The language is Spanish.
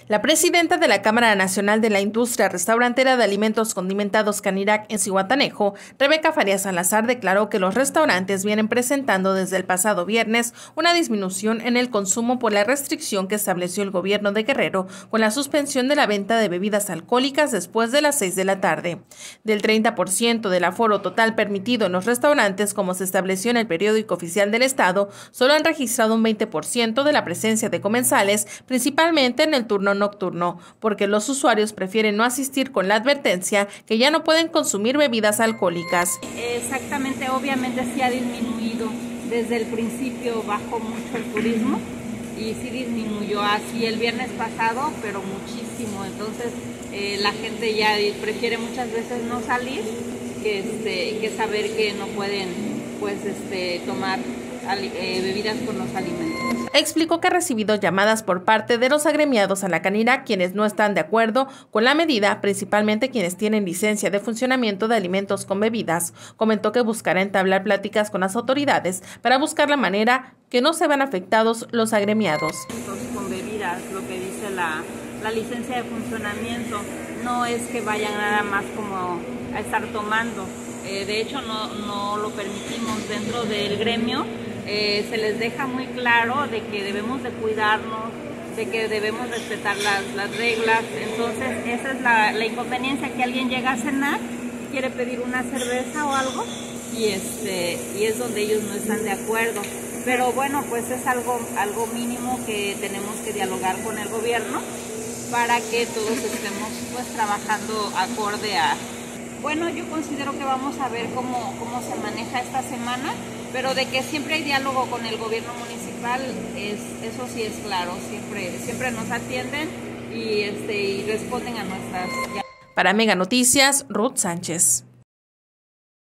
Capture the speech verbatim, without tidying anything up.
La presidenta de la Cámara Nacional de la Industria Restaurantera de Alimentos Condimentados Canirac en Zihuatanejo, Rebeca Farías Salazar, declaró que los restaurantes vienen presentando desde el pasado viernes una disminución en el consumo por la restricción que estableció el gobierno de Guerrero con la suspensión de la venta de bebidas alcohólicas después de las seis de la tarde. Del treinta por ciento del aforo total permitido en los restaurantes, como se estableció en el periódico oficial del Estado, solo han registrado un veinte por ciento de la presencia de comensales, principalmente en el turno nocturno, porque los usuarios prefieren no asistir con la advertencia que ya no pueden consumir bebidas alcohólicas. Exactamente, obviamente sí ha disminuido. Desde el principio bajó mucho el turismo y sí disminuyó así el viernes pasado, pero muchísimo. Entonces eh, la gente ya prefiere muchas veces no salir que, este, que saber que no pueden pues, este, tomar Eh, bebidas con los alimentos. Explicó que ha recibido llamadas por parte de los agremiados a la Canirac quienes no están de acuerdo con la medida, principalmente quienes tienen licencia de funcionamiento de alimentos con bebidas. Comentó que buscará entablar pláticas con las autoridades para buscar la manera que no se vean afectados los agremiados. Con bebidas, lo que dice la, la licencia de funcionamiento, no es que vayan nada más como a estar tomando. Eh, de hecho, no, no lo permitimos dentro del gremio. Eh, se les deja muy claro de que debemos de cuidarnos, de que debemos respetar las, las reglas. Entonces esa es la, la inconveniencia, que alguien llega a cenar, quiere pedir una cerveza o algo y, este, y es donde ellos no están de acuerdo. Pero bueno, pues es algo, algo mínimo que tenemos que dialogar con el gobierno para que todos estemos pues trabajando acorde a... Bueno, yo considero que vamos a ver cómo, cómo se maneja esta semana, pero de que siempre hay diálogo con el gobierno municipal, es, eso sí es claro, siempre, siempre nos atienden y, este, y responden a nuestras... Para Mega Noticias, Ruth Sánchez.